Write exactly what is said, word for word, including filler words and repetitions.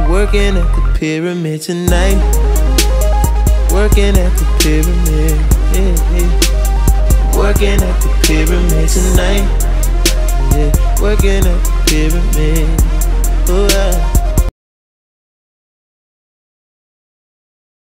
working at the pyramid tonight. Working at the pyramid, yeah, yeah. Working at the pyramid tonight, yeah. Working at the pyramid.